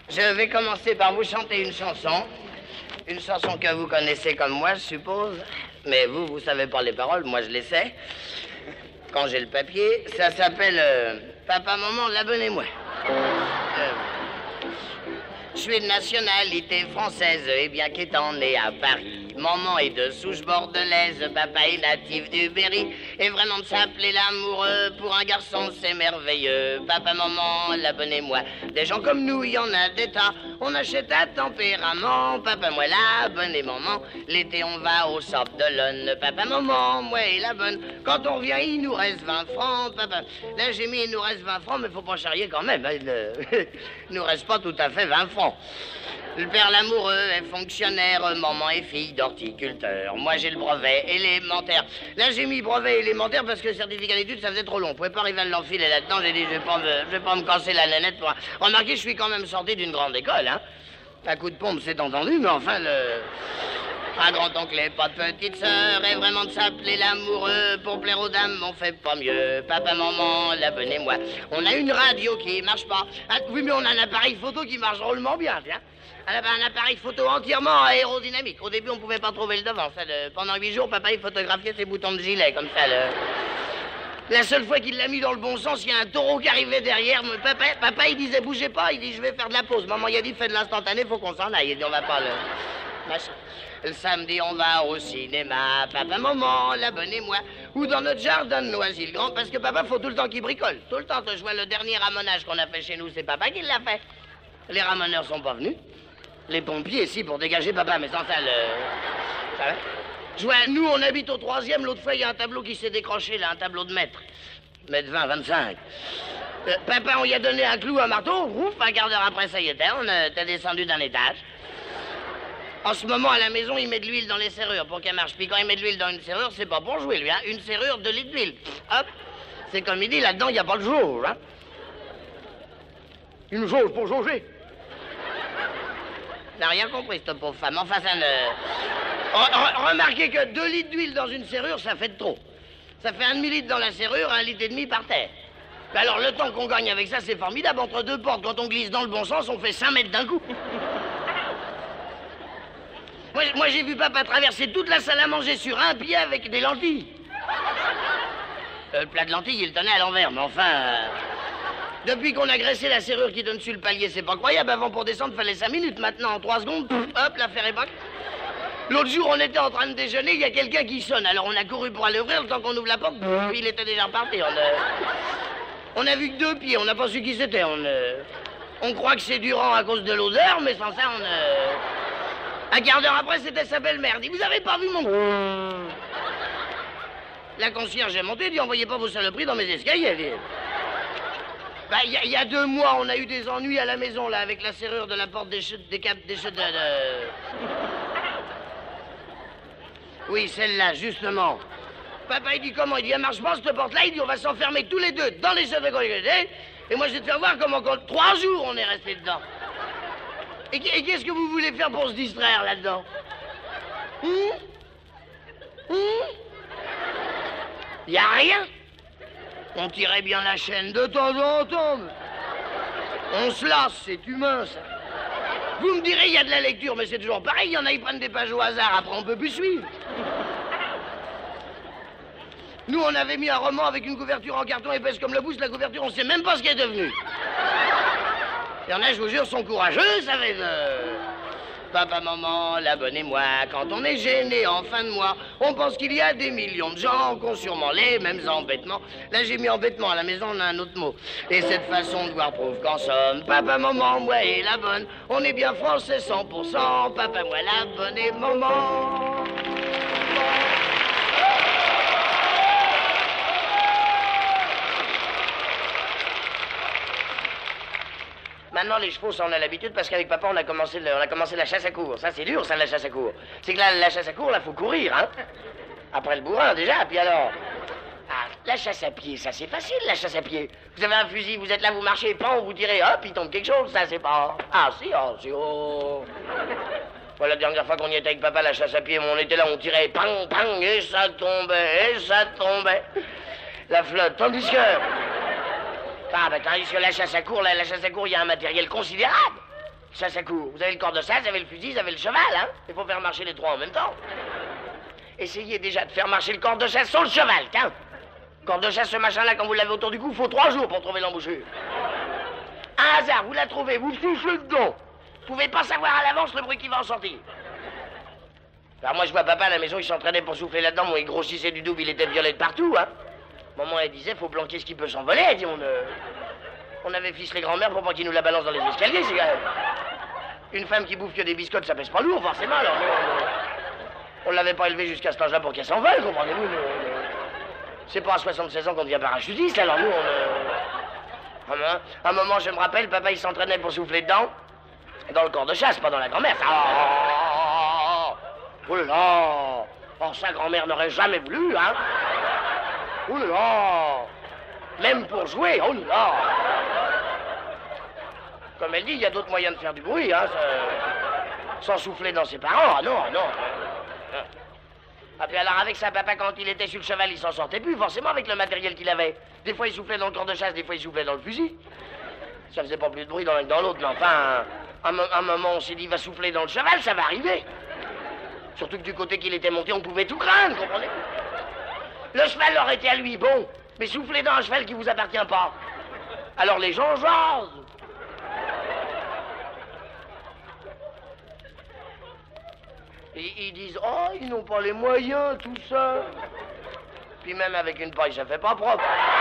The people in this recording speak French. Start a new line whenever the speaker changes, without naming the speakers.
Je vais commencer par vous chanter une chanson. Une chanson que vous connaissez comme moi, je suppose. Mais vous savez pas les paroles, moi je les sais. Quand j'ai le papier, ça s'appelle Papa, maman, l'abonnez-moi. Je suis de nationalité française, et bien qu'étant né à Paris, maman est de souche bordelaise, papa est natif du Berry, et vraiment de s'appeler l'amoureux, pour un garçon c'est merveilleux. Papa, maman, l'abonnez-moi. Des gens comme nous, il y en a des tas, on achète à tempérament. Papa, moi, l'abonnez, maman, l'été on va au Sable d'Olonne. Papa, maman, moi et la bonne, quand on revient il nous reste 20 francs. Papa, là j'ai mis il nous reste 20 francs, mais faut pas charrier quand même, hein, il nous reste pas tout à fait 20 francs. Le père l'amoureux est fonctionnaire, maman est fille d'horticulteur. Moi j'ai le brevet élémentaire. Là j'ai mis brevet élémentaire parce que le certificat d'études ça faisait trop long. On pouvait pas arriver à l'enfiler là-dedans. J'ai dit je vais pas me casser la nénette pour... Remarquez, je suis quand même sorti d'une grande école, hein. Un coup de pompe c'est entendu, mais enfin un grand-oncle et pas de petite sœur, et vraiment de s'appeler l'amoureux, pour plaire aux dames, on fait pas mieux. Papa, maman, l'abonnez-moi. On a une radio qui marche pas. Ah, oui, mais on a un appareil photo qui marche drôlement bien, tiens. Un appareil photo entièrement aérodynamique. Au début, on pouvait pas trouver le devant. Pendant 8 jours, papa, il photographiait ses boutons de gilet, comme ça, La seule fois qu'il l'a mis dans le bon sens, il y a un taureau qui arrivait derrière. Papa, il disait, bougez pas. Il dit, je vais faire de la pause. Maman, il a dit, fais de l'instantané, faut qu'on s'en aille. Il dit, on va pas machin. Le samedi, on va au cinéma. Papa, maman, l'abonnez-moi. Ou dans notre jardin de Noisy-le-Grand, parce que papa, faut tout le temps qu'il bricole. Tout le temps, je vois le dernier ramonage qu'on a fait chez nous, c'est papa qui l'a fait. Les ramoneurs sont pas venus. Les pompiers, si, pour dégager papa, mais sans ça, Ça va? Je vois, nous, on habite au 3e. L'autre fois, il y a un tableau qui s'est décroché, là, un tableau de mètre. Mètre 20, 25. Papa, on y a donné un clou, un marteau. Ouf, un quart d'heure après, ça y était. On était descendu d'un étage. En ce moment, à la maison, il met de l'huile dans les serrures pour qu'elle marche. Puis quand il met de l'huile dans une serrure, c'est pas pour jouer, lui, hein. Une serrure, 2 litres d'huile. Hop. C'est comme il dit, là-dedans, il n'y a pas de jauge, hein. Une jauge pour jauger. N'a rien compris, cette pauvre femme. Enfin, ça ne... Remarquez que 2 litres d'huile dans une serrure, ça fait de trop. Ça fait un demi-litre dans la serrure, 1,5 litre par terre. Mais alors, le temps qu'on gagne avec ça, c'est formidable. Entre 2 portes, quand on glisse dans le bon sens, on fait 5 mètres d'un coup. Moi, j'ai vu papa traverser toute la salle à manger sur un pied avec des lentilles. Le plat de lentilles, il le tenait à l'envers, mais enfin... Depuis qu'on a graissé la serrure qui donne sur le palier, c'est pas croyable. Avant, pour descendre, fallait 5 minutes. Maintenant, en 3 secondes, hop, l'affaire est bonne. L'autre jour, on était en train de déjeuner, il y a quelqu'un qui sonne. Alors, on a couru pour aller ouvrir, le temps qu'on ouvre la porte, il était déjà reparti. On a vu que 2 pieds, on n'a pas su qui c'était. On croit que c'est Durand à cause de l'odeur, mais sans ça, Un quart d'heure après, c'était sa belle-mère. Dit, vous avez pas vu mon... La concierge est montée, dit, envoyez pas vos saloperies dans mes escaliers. Dit. Bah, il y a 2 mois, on a eu des ennuis à la maison, là, avec la serrure de la porte des chutes, des chutes de... Oui, celle-là, justement. Papa, il dit, comment? Il dit, elle marche pas, cette porte-là. Il dit, on va s'enfermer tous les deux dans les chutes de sécurité. Et moi, je vais te faire voir comment, 3 jours, on est restés dedans. Et qu'est-ce que vous voulez faire pour se distraire là-dedans? Y a rien. On tirait bien la chaîne de temps en temps. On se lasse, c'est humain, ça. Vous me direz, il y a de la lecture, mais c'est toujours pareil. Il y en a, ils prennent des pages au hasard, après on peut plus suivre. Nous, on avait mis un roman avec une couverture en carton épaisse comme le pouce. La couverture, on sait même pas ce qu'elle est devenue. Il y en a, je vous jure, sont courageux, ça fait... Papa, maman, l'abonnez-moi. Quand on est gêné en fin de mois, on pense qu'il y a des millions de gens qui ont sûrement les mêmes embêtements. Là, j'ai mis embêtement. À la maison, on a un autre mot. Et cette façon de voir prouve qu'en somme, papa, maman, moi et la bonne, on est bien français 100%. Papa, moi, la bonne et maman. Maintenant, les chevaux, ça, on a l'habitude parce qu'avec papa, on a commencé la chasse à courre. Ça, c'est dur, ça, la chasse à courre. C'est que là, la chasse à courre, là, faut courir, hein. Après le bourrin, déjà, puis alors... Ah, la chasse à pied, ça, c'est facile, la chasse à pied. Vous avez un fusil, vous êtes là, vous marchez, pan, vous tirez, hop, il tombe quelque chose, ça, c'est pas... Ah, si, oh... Voilà, la dernière fois qu'on y était avec papa, la chasse à pied, on était là, on tirait, pang, pang, et ça tombait, La flotte, tandis que... Ah, bah, tandis que la chasse à courre, il y a un matériel considérable. Ça, ça court. Vous avez le corps de chasse, vous avez le fusil, vous avez le cheval, hein. Il faut faire marcher les trois en même temps. Essayez déjà de faire marcher le corps de chasse sur le cheval, tiens. Corps de chasse, ce machin-là, quand vous l'avez autour du cou, il faut 3 jours pour trouver l'embouchure. Un hasard, vous la trouvez, vous soufflez dedans. Vous pouvez pas savoir à l'avance le bruit qui va en sortir. Alors moi, je vois papa à la maison, il s'entraînait pour souffler là-dedans. Bon, il grossissait du double, il était violet de partout, hein. Maman, elle disait, faut planquer ce qui peut s'envoler. Elle dit, on avait ficelé grand-mère pour pas qu'il nous la balance dans les escaliers, c'est quand même... Une femme qui bouffe que des biscottes, ça pèse pas lourd, forcément, alors on l'avait pas élevée jusqu'à cet âge-là pour qu'elle s'envole, comprenez-vous. C'est pas à 76 ans qu'on devient parachutiste, alors nous, un moment, je me rappelle, papa, il s'entraînait pour souffler dedans, dans le corps de chasse, pas dans la grand-mère. Oh là là! Oh, ça, grand-mère n'aurait jamais voulu, hein? Oh là là! Même pour jouer, oh là là! Comme elle dit, il y a d'autres moyens de faire du bruit, hein, sans souffler dans ses parents. Ah non, ah non. Ah, puis alors, avec ça, papa, quand il était sur le cheval, il s'en sortait plus, forcément, avec le matériel qu'il avait. Des fois, il soufflait dans le corps de chasse, des fois, il soufflait dans le fusil. Ça faisait pas plus de bruit dans l'un que dans l'autre, mais enfin, un moment, on s'est dit, il va souffler dans le cheval, ça va arriver. Surtout que du côté qu'il était monté, on pouvait tout craindre, comprenez? Le cheval aurait été à lui, bon, mais souffler dans un cheval qui vous appartient pas. Alors les gens jasent. Et ils disent, oh, ils n'ont pas les moyens, tout ça. Puis même avec une paille, ça fait pas propre.